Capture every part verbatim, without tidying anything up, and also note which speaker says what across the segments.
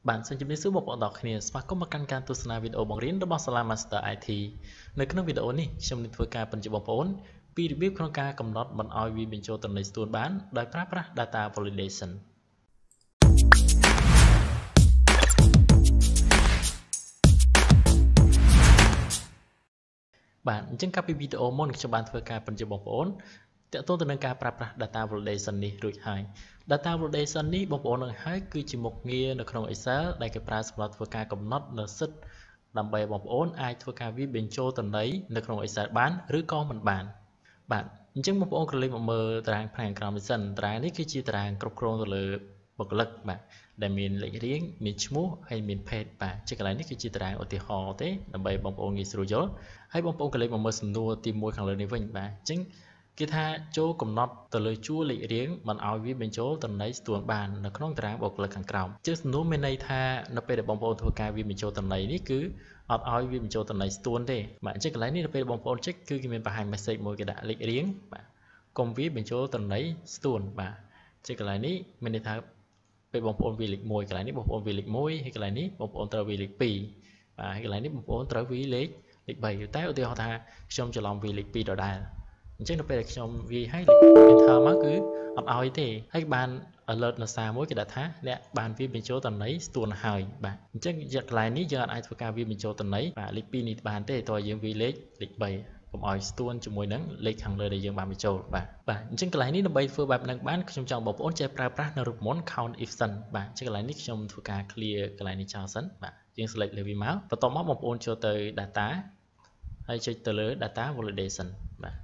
Speaker 1: bạn sẽ chụp đi số một bọn đọc này và có một căn can tu sna video bằng riêng đó bằng salam master i têในក្នុង video នេះខ្ញុំនឹងធ្វើការបញ្ជាក់បងប្អូនពីរបៀបក្នុងការកំណត់មិនឲ្យវាបញ្ចូលទៅនៃស្ទួនបានដោយប្រើប្រាស់ data validation បាទអញ្ចឹងកាលពីវីដេអូមុនខ្ញុំបានធ្វើការបញ្ជាក់បងប្អូនតើតើទៅនឹងការប្រើប្រាស់ data validation នេះរួចហើយ data validation នេះបងប្អូននឹងហើយគឺជាមុខងារនៅក្នុង Excel ដែលគេប្រើសម្រាប់ធ្វើការកំណត់នៅសិទ្ធិដើម្បីបងប្អូនអាចធ្វើការវាបញ្ចូលតំណែងនៅក្នុង Excel បានឬក៏មិនបានបាទអញ្ចឹងបងប្អូនក៏លេខមកមើលតារាងផ្នែកក្រោមនេះសិនតារាងនេះគឺជាតារាងគ្រប់គ្រងទៅលើបុគ្គលិកបាទដែលមានលេខរៀងមានឈ្មោះហើយមានភេទបាទជាកន្លែងនេះគឺជាតារាងឧទាហរណ៍ទេដើម្បីបងប្អូនងាយស្រួលយល់ហើយបងប្អូនក៏លេខមកមើលសំណួរទីមួយខាងលើនេះវិញបាទអញ្ចឹងគេថាចូលកំណត់ទៅលើជួរលេខរៀងមិនឲ្យវាបញ្ចូលតំណែងស្ទួនបាននៅក្នុងតារាងបុគ្គលិកខាងក្រោមជាសំណួរមានន័យថានៅពេលដែលបងប្អូនធ្វើការវាបញ្ចូលតំណែងនេះគឺអត់ឲ្យវាបញ្ចូលតំណែងស្ទួនទេបាទអញ្ចឹងកន្លែងនេះនៅពេលបងប្អូនចុចគឺគេមានបង្ហាញ message មួយគេដាក់លេខរៀងបាទកុំវាបញ្ចូលតំណែងស្ទួនបាទជាកន្លែងនេះមានន័យថាពេលបងប្អូនវាលេខមួយកន្លែងនេះបងប្អូនវាលេខមួយហើយកន្លែងនេះបងប្អូនត្រូវវាលេខពីរបាទហើយកន្លែងនេះបងប្អូនត្រូវវាលេខលេខបីតែឧទាហរណ៍ថាខ្ញុំច្រឡំវាលេខពីរដដែលអញ្ចឹងនៅពេលដែលខ្ញុំវាយឲ្យលេខ enter មកគឺអត់ឲ្យទេហើយបាន alert នៅសារមួយគេដាក់ថាអ្នកបានវាបញ្ចូលតំណែងស្ទួនហើយបាទអញ្ចឹងកន្លែងនេះយើងអាចធ្វើការវាបញ្ចូលតំណែងបាទលេខពីរនេះបានទេតើយើងវាលេខលេខបីកុំឲ្យស្ទួនជាមួយនឹងលេខខាងលើដែលយើងបានបញ្ចូលបាទបាទអញ្ចឹងកន្លែងនេះដើម្បីធ្វើបែបហ្នឹងបានខ្ញុំចង់បងប្អូនចេះប្រើប្រាស់នៅរូបមន្ត count if សិនបាទអញ្ចឹងកន្លែងនេះខ្ញុំធ្វើការ clear កន្លែងនេះចោលសិនបាទយើង select លើវាមកបន្ទាប់មកបងប្អូនចូលទៅ data ហើយចុចទៅលើ data validation បាទ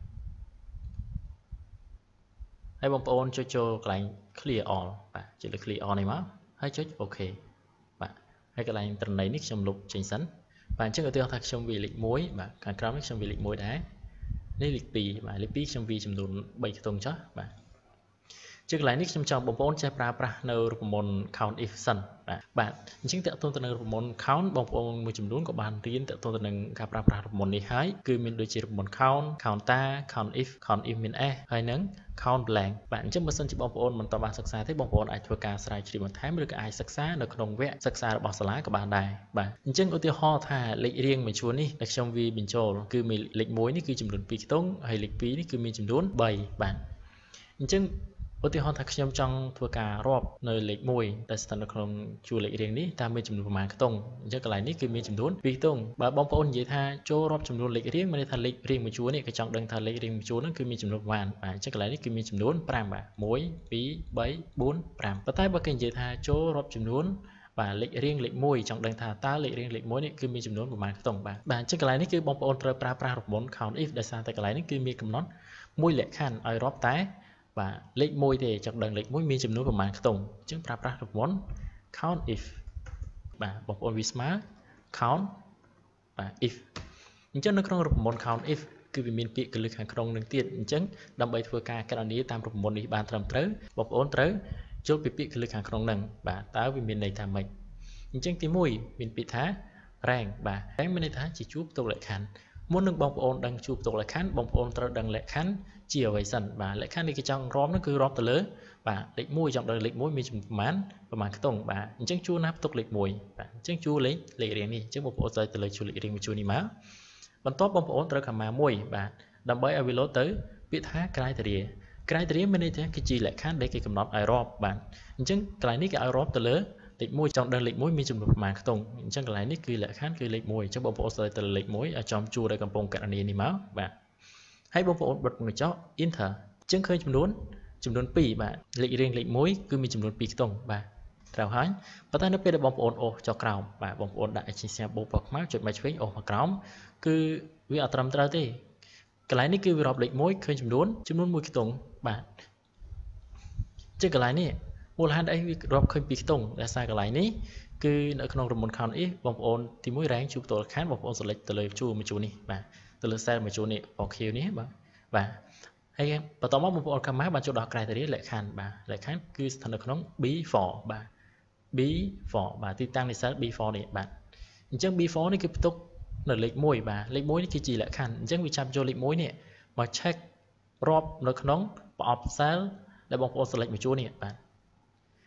Speaker 1: ហើយបងប្អូនចុចចូលកន្លែង clear all បាទចុចលើ clear all នេះមកហើយចុច OK បាទហើយកន្លែងត្រណីនេះខ្ញុំលុបចេញសិនបាទអញ្ចឹងឧទាហរណ៍ថាខ្ញុំវាលេខមួយបាទខាងក្រោមនេះខ្ញុំវាលេខមួយដែរនេះលេខពីរបាទលេខពីរខ្ញុំវាចំនួនបីខ្ទង់ចុះបាទជាកន្លែងនេះខ្ញុំចង់បងប្អូនចេះប្រើប្រាស់នៅរូបមន្ត count if សិនបាទបាទអញ្ចឹងតើតើទៅនឹងរូបមន្ត count បងប្អូនមួយចំនួនក៏បានរៀនតើតើទៅនឹងការប្រើប្រាស់រូបមន្តនេះហើយគឺមានដូចជារូបមន្ត count counter count if count if មាន s ហើយនឹង count blank បាទអញ្ចឹងបើសិនជាបងប្អូនមិនតបានសិក្សាទេបងប្អូនអាចធ្វើការស្រាវជ្រាវបន្ថែមឬក៏អាចសិក្សានៅក្នុងវគ្គសិក្សារបស់សាលាក៏បានដែរបាទអញ្ចឹងឧទាហរណ៍ថាលេខរៀងមួយជួរនេះដែលខ្ញុំវាបញ្ចូលគឺមានលេខមួយនេះគឺចំនួនពីរខ្ទង់ហើយលេខពីរនេះគឺមានចំនួនបីបាទអញ្ចឹងឧទាហរណ៍ថាខ្ញុំចង់ធ្វើការរាប់នៅលេខមួយដែលស្ថិតនៅក្នុងជួរលេខរៀងនេះតើមានចំនួនប្រមាណខ្ទង់អញ្ចឹងកន្លែងនេះគឺមានចំនួនពីរខ្ទង់បើបងប្អូននិយាយថាចូលរាប់ចំនួនលេខរៀងមានន័យថាលេខរៀងមួយជួរនេះក៏ចង់ដឹងថាលេខរៀងមួយជួរហ្នឹងគឺមានចំនួនប្រមាណបាទអញ្ចឹងកន្លែងនេះគឺមានចំនួនប្រាំបាទមួយពីរបីបួនប្រាំប៉ុន្តែបើគេនិយាយថាចូលរាប់ចំនួនបាទលេខរៀងលេខមួយចង់ដឹងថាតើលេខរៀងលេខមួយនេះគឺមានចំនួនប្រមាណខ្ទង់បាទបាទអញ្ចឹងកន្លែងនេះគឺបងប្អូនត្រូវប្រើប្រាស់រូបមន្ត count if ដោយសារតែកន្លែងនេះគឺមានកំណត់មួយលក្ខខណ្ឌឲ្យរាប់តែបាទលេខមួយទេចង់ដឹងលេខមួយមានចំនួនប្រមាណខ្ទង់អញ្ចឹងប្រើប្រាស់រូបមន្ត count if បាទបងប្អូនវាស្មើ count បាទ if អញ្ចឹងនៅក្នុងរូបមន្ត count if គឺវាមានពាក្យកលឹះខាងក្នុងនឹងទៀតអញ្ចឹងដើម្បីធ្វើការកណនាតាមរូបមន្តនេះបានត្រឹមត្រូវបងប្អូនត្រូវចូលពីពាក្យកលឹះខាងក្នុងនឹងបាទតើវាមានន័យថាម៉េចអញ្ចឹងទីមួយមានពាក្យថា rank បាទ rank មានន័យថាជាជួបផ្ទុកលក្ខខណ្ឌមុននឹងបងប្អូនដឹងជួបផ្ទុកលក្ខខណ្ឌបងប្អូនត្រូវដឹងលក្ខខណ្ឌជាអ្វីសិនបាទលក្ខខណ្ឌនេះគេចង់រាប់នោះគឺរាប់ទៅលើបាទលេខមួយចង់ដឹងលេខមួយមានចំនួនប្រមាណប្រមាណខ្ទង់បាទអញ្ចឹងជួរណាផ្ទុកលេខមួយបាទអញ្ចឹងជួរលេខលេខរៀងនេះអញ្ចឹងបងប្អូនត្រូវទៅលើជួរលេខរៀងមួយជួរនេះមកបន្ទាប់បងប្អូនត្រូវ comma មួយបាទដើម្បីឲ្យវាលោតទៅពាក្យថា criteria criteria មានន័យថាគឺជាលក្ខខណ្ឌដែលគេកំណត់ឲ្យរាប់បាទអញ្ចឹងកន្លែងនេះគេឲ្យរាប់ទៅលើលេខមួយចង់ដឹងលេខមួយមានចំនួនប្រមាណខ្ទង់អញ្ចឹងកន្លែងនេះគឺលក្ខខណ្ឌគឺលេខមួយអញ្ចឹងបងប្អូនត្រូវទៅលើលេខមួយឲ្យចំជួរដែលកំពុងកណនានេះមកបាទហើយបងប្អូនបិទកញ្ចក់ enter អញ្ចឹងឃើញចំនួនចំនួនពីរបាទលេខរៀងលេខមួយគឺមានចំនួនពីរខ្ទង់បាទត្រូវហើយប៉ុន្តែនៅពេលដែលបងប្អូនអូសចុះក្រោមបាទបងប្អូនដាក់ extension បូកពណ៌ខ្មៅចុចមកឆ្វេងអូសមកក្រោមគឺវាអត់ត្រឹមត្រូវទេកន្លែងនេះគឺវារាប់លេខមួយឃើញចំនួនចំនួនមួយខ្ទង់បាទជាកន្លែងនេះមូលហេតុអីវារាប់ឃើញពីខ្ទង់ដោយសារកន្លែងនេះគឺនៅក្នុងរូបមន្ត count if បងប្អូនទីមួយ rank ជួបផ្ទាល់ខាងបងប្អូន select ទៅលើជួរមួយជួរនេះបាទទៅលើ cell មួយជួរនេះពណ៌ខៀវនេះបាទបាទហើយបន្តមកបងប្អូន comma បានចូលដល់ criteria លក្ខខណ្ឌបាទលក្ខខណ្ឌគឺស្ថិតនៅក្នុង B ហ្វ័រ បាទ B ហ្វ័រ បាទទីតាំងនៃ cell B ហ្វ័រ នេះបាទអញ្ចឹង B ហ្វ័រ នេះគឺផ្ទុកនៅលេខមួយបាទលេខមួយនេះគឺជាលក្ខខណ្ឌអញ្ចឹងវាចាប់ចូលលេខមួយនេះមក check រាប់នៅក្នុងប្រអប់ cell ដែលបងប្អូន select មួយជួរនេះបាទអ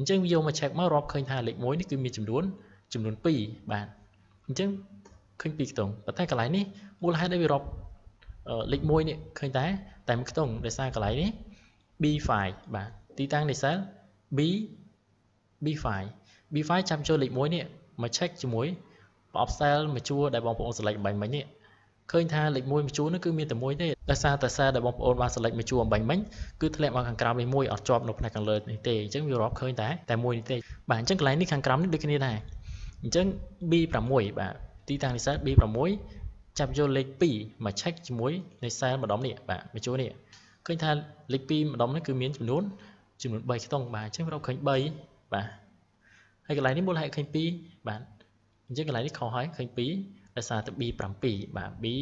Speaker 1: ចឹងវាយកមក check មករាប់ឃើញថាលេខមួយនេះគឺមានចំនួនចំនួនពីរបាទអញ្ចឹងឃើញពីរខ្ទង់ប៉ុន្តែកន្លែងនេះមូលហេតុដែលវារាប់លេខមួយនេះឃើញតែតែមួយខ្ទង់ដោយសារកន្លែងនេះ B 5 បាទទីតាំងនៃ cell B B 5 B 5 ចាំចូលលេខមួយនេះមក check ជាមួយប្រអប់ cell មួយជួរដែលបងប្អូន select បាញ់មិញនេះឃើញថាលេខមួយមួយជួរនោះគឺមានតែមួយទេដោយសារតែ cell ដែលបងប្អូនបាន select មួយជួរបាញ់មិញគឺធ្លាក់មកខាងក្រោមលេខមួយអត់ជាប់នៅផ្នែកខាងលើនេះទេអញ្ចឹងវារាប់ឃើញតែតែមួយនេះទេបាទអញ្ចឹងកន្លែងនេះខាងក្រោមនេះដូចគ្នាដែរអញ្ចឹង B 6 បាទទីតាំងនៃ cell B 6 ចាប់យកលេខពីរមក check ជាមួយនៃ cell ម្ដុំនេះបាទមួយជួរនេះឃើញថាលេខពីរម្ដុំនេះគឺមានចំនួនចំនួន3ខ្ទង់បាទអញ្ចឹងរាប់ឃើញ3បាទហើយកន្លែងនេះមូលហេតុឃើញពីរបាទអញ្ចឹងកន្លែងនេះខុសហើយឃើញពីរដោយសារតែ B 7 បាទ B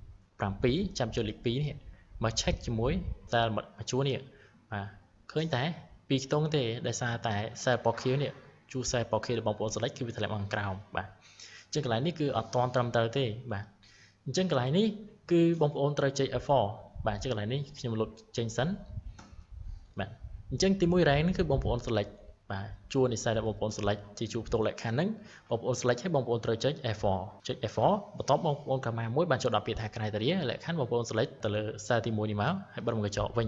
Speaker 1: 7ចាំចូលលេខពីរនេះមក check ជាមួយ cell មួយជួរនេះបាទឃើញតែពីរខ្ទង់ទេដោយសារតែ cell ពណ៌ខៀវនេះជួរ cell ពណ៌ខៀវរបស់បងប្អូន select គឺវាធ្លាក់មកខាងក្រោមបាទអញ្ចឹងកន្លែងនេះគឺអត់ទាន់ត្រឹមត្រូវទេបាទអញ្ចឹងកន្លែងនេះគឺបងប្អូនត្រូវចុច F 4 បាទអញ្ចឹងកន្លែងនេះខ្ញុំលុបចេញសិនបាទអញ្ចឹងទីមួយ rank នេះគឺបងប្អូន select បាទជួរនៃ cell ដែលបងប្អូន select ជាជួរផ្ទុកលក្ខខណ្ឌហ្នឹងបងប្អូន select ហើយបងប្អូនត្រូវចុច F 4 ចុច F 4 បន្ទាប់បងប្អូនកាម៉ាមួយបានចូលដល់ពាក្យថា criteria លក្ខខណ្ឌបងប្អូន select ទៅលើ cell ទីមួយនេះមកហើយបិទមុខកញ្ចក់វិញ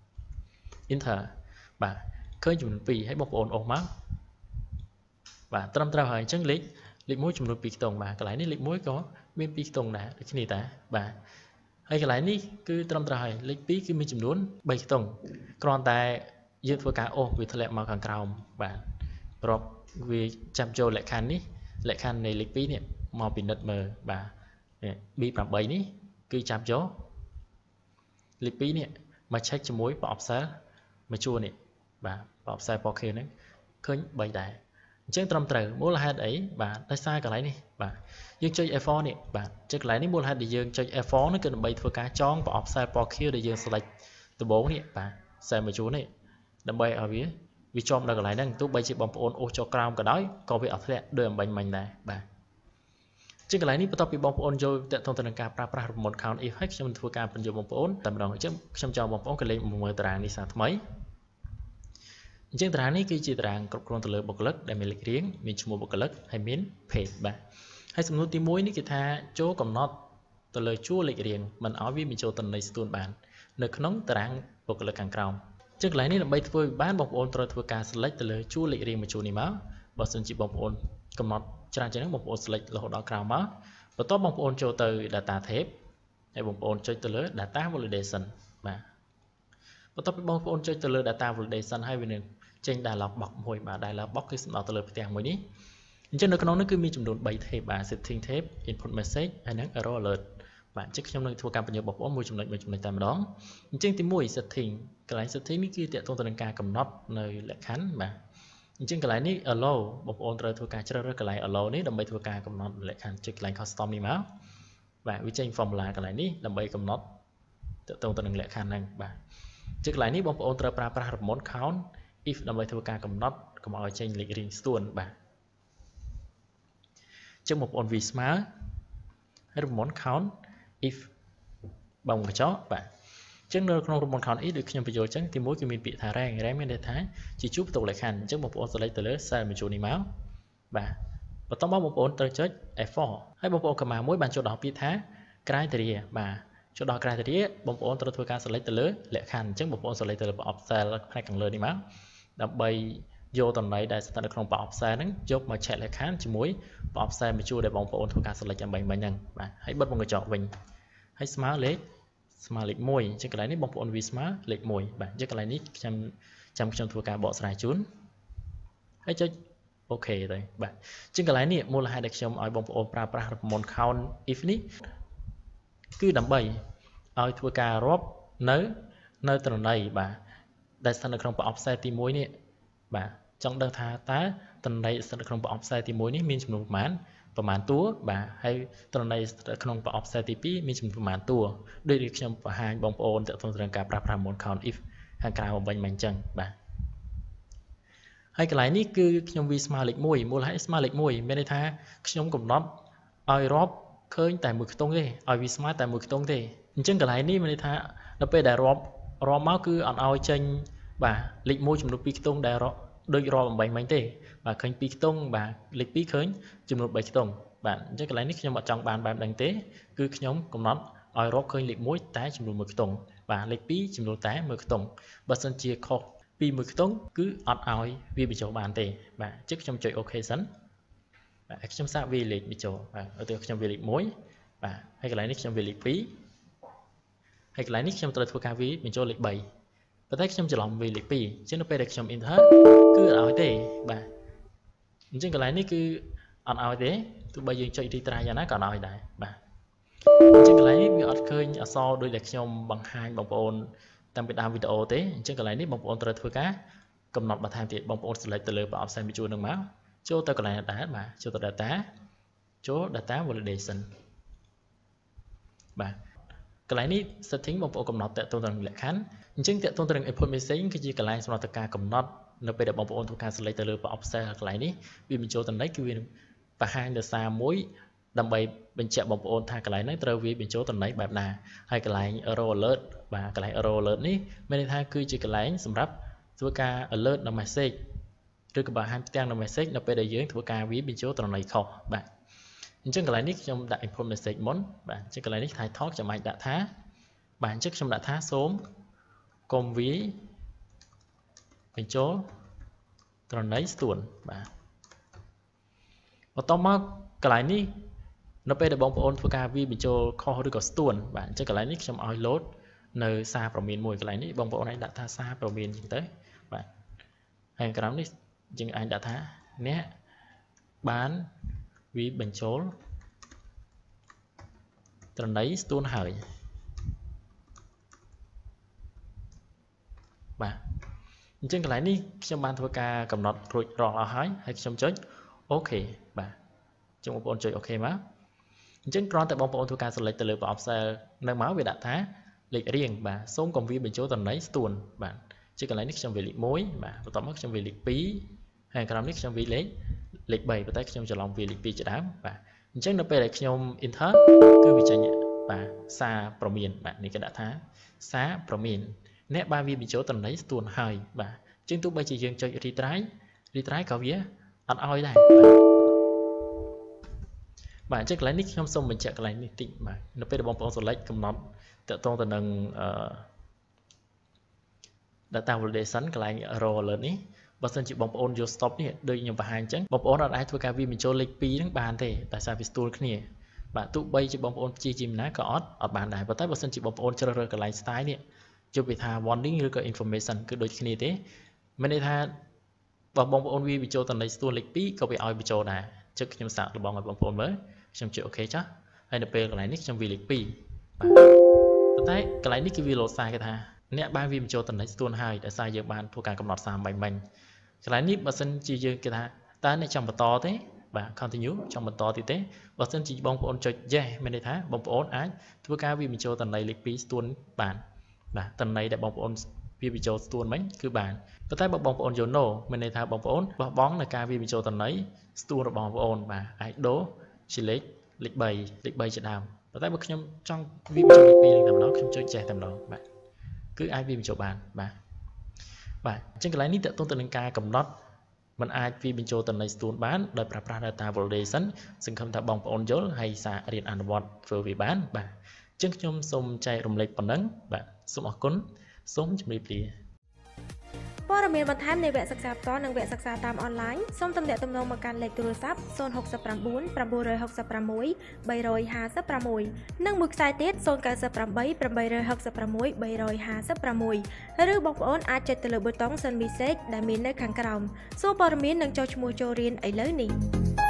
Speaker 1: enter បាទឃើញចំនួនពីរហើយបងប្អូនអូសមកបាទត្រឹមត្រូវហើយអញ្ចឹងលេខលេខមួយចំនួនពីរខ្ទង់បាទកន្លែងនេះលេខមួយក៏មានពីរខ្ទង់ដែរដូចគ្នាតាបាទហើយកន្លែងនេះគឺត្រឹមត្រូវហើយលេខពីរគឺមានចំនួនបីខ្ទង់គ្រាន់តែយើងធ្វើការអូសវាធ្លាក់មកខាងក្រោមបាទប្របវាចាំចូលលក្ខខណ្ឌនេះលក្ខខណ្ឌនៃលេខពីរនេះមកពិនិត្យមើលបាទ B 8នេះគឺចាប់យកលេខពីរនេះមក check ជាមួយប្រអប់ cell មួយជួរនេះបាទប្រអប់ cell ពណ៌ខៀវហ្នឹងឃើញបីដែរអញ្ចឹងត្រឹមត្រូវមូលហេតុអីបាទដោយសារកន្លែងនេះបាទយើងចុច F 4 នេះបាទចុចកន្លែងនេះមូលហេតុដែលយើងចុច F 4 នេះគឺដើម្បីធ្វើការចងប្រអប់ cell ពណ៌ខៀវដែលយើង select ដំបូងនេះបាទ cell មួយជួរនេះដើម្បីឲ្យវាវាជាប់នៅកន្លែងហ្នឹងទោះបីជាបងប្អូនអូសចុះក្រោមក៏ដោយក៏វាអត់ធ្លាក់ដូចអំបញ្ញមិញដែរបាទជាកន្លែងនេះបន្ទាប់ពីបងប្អូនចូលតទៅទៅនឹងការប្រើប្រាស់ remote count if ហើយខ្ញុំធ្វើការបញ្យល់បងប្អូនតែម្ដងអញ្ចឹងខ្ញុំចង់បងប្អូនក៏លេខមើលតារាងនេះសារថ្មីអញ្ចឹងតារាងនេះគឺជាតារាងគ្រប់គ្រងទៅលើបុគ្គលិកដែលមានលេខរៀងមានឈ្មោះបុគ្គលិកហើយមាន page បាទហើយសំណួរទីមួយនេះគឺថាចូលកំណត់ទៅលើជួរលេខរៀងមិនឲ្យវាបញ្ចូលតន័យស្ទួនបាននៅក្នុងតារាងបុគ្គលិកខាងក្រោមចឹងកន្លែងនេះដើម្បីធ្វើបានបងប្អូនត្រូវធ្វើការ select ទៅលើជួរលេខរៀងមួយជួរនេះមកបើសិនជាបងប្អូនកំណត់ច្រើនជាងហ្នឹងបងប្អូន select រហូតដល់ក្រោមមកបន្ទាប់បងប្អូនចូលទៅ data type ហើយបងប្អូនចុចទៅលើ data validation បាទបន្ទាប់ពីបងប្អូនចុចទៅលើ data validation ហើយវានឹងចេញ dialog box មួយបាទ dialog box គឺសំដៅទៅលើផ្ទាំងមួយនេះអញ្ចឹងនៅក្នុងនេះគឺមានចំនួនបី tab បាទ setting tab input message ហើយនិង error alert បាទអញ្ចឹងខ្ញុំនឹងធ្វើការបញ្យល់បងប្អូនមួយចំណុចមួយចំណុចតែម្ដងអញ្ចឹងទីមួយ setting កន្លែង setting នេះគឺទាក់ទងទៅនឹងការកំណត់នៅលក្ខខណ្ឌបាទអញ្ចឹងកន្លែងនេះ allow បងប្អូនត្រូវធ្វើការជ្រើសរើសកន្លែង allow នេះដើម្បីធ្វើការកំណត់លក្ខខណ្ឌចុចកន្លែង custom នេះមកបាទវាចេញ formula កន្លែងនេះដើម្បីកំណត់ទាក់ទងទៅនឹងលក្ខខណ្ឌហ្នឹងបាទអញ្ចឹងកន្លែងនេះបងប្អូនត្រូវប្រើប្រាស់ remote count if ដើម្បីធ្វើការកំណត់កុំឲ្យចេញលេខរៀងស្ទួនបាទអញ្ចឹងបងប្អូនវាស្មើ remote count if បងកញ្ចក់បាទអញ្ចឹងនៅក្នុង remote count if ដូចខ្ញុំបញ្យល់អញ្ចឹងទីមួយគឺមានពាក្យថា rank rank មានន័យថាជាជួរផ្ទុកលក្ខខណ្ឌអញ្ចឹងបងប្អូន select ទៅលើ cell មួយជួរនេះមកបាទបន្ទាប់មកបងប្អូនត្រូវចុច F 4 ហើយបងប្អូនកាម៉ាមួយបានចូលដល់ពាក្យថា criteria បាទចូលដល់ criteria បងប្អូនត្រូវធ្វើការ select ទៅលើលក្ខខណ្ឌអញ្ចឹងបងប្អូន select ទៅលើប្រអប់ cell ផ្នែកខាងលើនេះមកដើម្បីយកតំណែងដែលស្ថិតនៅក្នុងប្រអប់ cell ហ្នឹងយកមក check លក្ខខណ្ឌជាមួយប្រអប់ cell មួយជួរដែលបងប្អូនធ្វើការ select អំបញ្ញមិញហ្នឹងបាទហើយបិទមុខកញ្ចក់វិញហើយស្មើលេខស្មើលេខមួយអញ្ចឹងកន្លែងនេះបងប្អូនវាស្មើលេខមួយបាទអញ្ចឹងកន្លែងនេះខ្ញុំចាំខ្ញុំធ្វើការបកស្រាយជូនហើយចុចអូខេទៅបាទអញ្ចឹងកន្លែងនេះមូលហេតុដែលខ្ញុំឲ្យបងប្អូនប្រើប្រាស់ remote count if នេះគឺដើម្បីឲ្យធ្វើការរាប់នៅនៅត្រណ័យបាទដែលស្ថិតនៅក្នុងប្រអប់ cell ទីមួយនេះបាទចង់ដឹងថាតើត្រណ័យស្ថិតនៅក្នុងប្រអប់ cell ទីមួយនេះមានចំនួនប្រមាណប្រមាណតួបាទហើយត្រណ័យក្នុងប្រអប់ cell ទីពីរមានចំនួនប្រមាណតួដូចដែលខ្ញុំបង្ហាញបងប្អូនទាក់ទងទៅនឹងការប្រើប្រាស់ remote count if ខាងក្រៅបំបញ្ញមកអញ្ចឹងបាទហើយកន្លែងនេះគឺខ្ញុំវាស្មើលេខមួយមូលហេតុស្មើលេខមួយមានន័យថាខ្ញុំកំណត់ឲ្យរាប់ឃើញតែមួយខ្ទង់ទេឲ្យវាស្មើតែមួយខ្ទង់ទេអញ្ចឹងកន្លែងនេះមានន័យថាដល់ពេលដែលរាប់រាប់មកគឺអត់ឲ្យចេញបាទលេខមួយចំនួនពីរខ្ទង់ដែល đôi rò bằng bánh bánh tê và khánh pi tông và lịch pi khánh chùm một bảy tông bạn chắc cái này nick trong trong bàn bàn đánh tế cứ nhóm cùng nó oi róc khơi lịch muối tái chùm một tông và lịch pi chùm một tái một tông bật sân chia kho pi một tông cứ ọt oi vì bị chỗ bàn tê và trước trong chơi ok sẵn và trong sao vì lịch bị chỗ và ở từ trong vì lịch muối và hay cái này nick trong vì lịch pi hay cái này nick trong tôi thuộc ca ví mình cho lịch bảy và thấy trong chỉ lòng vì lịch pi chứ nó phải được trong inter cứ ở thế và trên cái này ní cứ ăn ao thế tụi bây giờ chơi đi trai cho nó còn nói đấy bà trên cái này bị ọt khơi ở so đôi lịch trong bằng hai bằng ôn tăng bị đam video thế trên cái này ní bằng ôn tôi thôi cá cầm nọt mà tham thiệt bằng ôn lại từ lời bảo xem bị chua nước máu chỗ tôi còn này là đá mà chỗ tôi đã tá chỗ đã tá validation bà cái này ní setting bằng ôn cầm nọt tại tôi đang lại khán chính tại tôi đang import message cái gì cái này xong rồi cầm nọt nó bây giờ bóng ôn thuộc cả sự lấy từ lời và offset lại ní vì mình cho tận đấy cái viên và hai là xa mối đầm bày bên chợ bóng ôn thay cái này nói từ vì mình cho tận đấyแบบnào hay cái này euro alert và cái này euro alert ní bên thay cứ chỉ cái này sầm rắp thuộc cả alert là message rồi các bạn hai trang là message nó bây giờ dưới thuộc cả vì mình cho tận này không bạn chứ cái này ní trong đại import message món bạn chứ cái này ní thay thoát cho mạnh đã thá bạn chắc trong đã thá số cùng ví mình chỗ còn lấy tuần và và tóm mất cái này ní nó bây giờ bóng ôn thuộc ca vi mình cho kho được có tuần bạn cho cái này ní trong oi lốt nơi xa vào miền mùi cái này ní bóng ôn này đã tha xa vào miền chính tới bạn hay cái đó ní nhưng anh đã thá nhé bán vì bình chỗ còn lấy tuần hỏi bạn trên cái này ní trong ban thuộc ca cầm nọt rồi rò ở hái hay trong chơi ok bà trong một bọn chơi ok má trên con tại bóng bọn thuộc ca sẽ lấy từ lời bảo offset nâng máu về đạn thá lịch riêng bà sống công viên bên chỗ tầng lấy tuần bạn chứ cái này nick trong về lịch mối mà và tóm mất trong về lịch phí hay cái nick trong về lấy lịch bảy và tay trong trở lòng về lịch phí cho đám và trên nó về trong inter cứ bị chạy nhẹ và xa promin bạn này cái đạn thá xá promin nét ba vi bị chỗ tầng lấy tuần hai và trên tụ bây chỉ chơi đi trái đi trái có vía ăn oi này bạn chắc lấy nick trong sông mình chạy lại nick tịnh mà nó phải được bóng bóng rồi lấy cầm nón tự tôn từ nâng data validation cái lại euro lớn ý và sân chịu bóng ôn vô stop này đôi nhiều và hai chấn bóng ôn ở đây thôi cả vì mình cho lịch piทั้งbàn thế tại sao vì store cái này bạn tụ bây chịu bóng ôn chi chìm ná có ở bàn này và tới vào sân chịu bóng ôn chơi cái lại style này cho bị thà warningឬក៏ information គឺដូចគ្នាទេមានន័យថាបងបងប្អូនវាបញ្ចូលទៅនៃស្ទួនលេខពីរក៏វាឲ្យបញ្ចូលដែរជឹកខ្ញុំសាកល្បងឲ្យបងប្អូនមើលខ្ញុំជឿអូខេចាហើយនៅពេលកន្លែងនេះខ្ញុំវាលេខពីរបាទប៉ុន្តែកន្លែងនេះគឺវាលោតសារគេថាអ្នកបានវាបញ្ចូលទៅនៃស្ទួនហើយដោយសារយើងបានធ្វើការកំណត់សារបាញ់បាញ់កន្លែងនេះបើសិនជាយើងគេថាតើអ្នកចង់បន្តទេបាទ continue ចង់បន្តទៀតទេបើសិនជាបងប្អូនចុច yes មានន័យថាបងប្អូនអាចធ្វើការវាបញ្ចូលទៅនៃលេខពីរស្ទួនបានបាទតន័យដែលបងប្អូនវាបញ្ចូលស្ទួនមិញគឺបានប៉ុន្តែបើបងប្អូនយល់ no មានន័យថាបងប្អូនបោះបង់នៅការវាបញ្ចូលតន័យស្ទួនរបស់បងប្អូនបាទអាចដូរជាលេខលេខ3លេខ3ជាដើមប៉ុន្តែបើខ្ញុំចង់វាបញ្ចូលលេខពីរនឹងតែម្ដងខ្ញុំចុចចេះតែម្ដងបាទគឺអាចវាបញ្ចូលបានបាទបាទអញ្ចឹងកន្លែងនេះតើតទៅនឹងការកំណត់มันអាចវាបញ្ចូលតន័យស្ទួនបានដោយប្រើប្រាស់ data validation សង្ឃឹមថាបងប្អូនយល់ហើយសាររៀនអនុវត្តធ្វើវាបានបាទចឹងខ្ញុំសូមចែករំលែកប៉ុណ្ណឹងបាទសូមអរគុណសូមជម្រាបលាព័ត៌មានបន្ថែមនៃវគ្គសិក្សាផ្ទាល់និងវគ្គសិក្សាតាមអនឡាញសូមទំនាក់ទំនងមកកាន់លេខទូរស័ព្ទ0 6 9 9 6 6 3 5 6 និងមួយខ្សែទៀត0 9 8 8 6 6 3 5 6ឬបងប្អូនអាចចុចទៅលើប៊ូតុង Send Message ដែលមាននៅខាងក្រោមសួរព័ត៌មាននិងចុះឈ្មោះចូលរៀនឥឡូវនេះ